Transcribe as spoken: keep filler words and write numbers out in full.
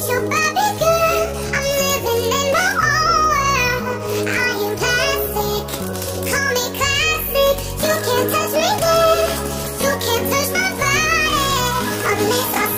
your Barbie girl. I'm living in my own world. I am plastic, call me classic. You can't touch me there, you can't touch my body unless I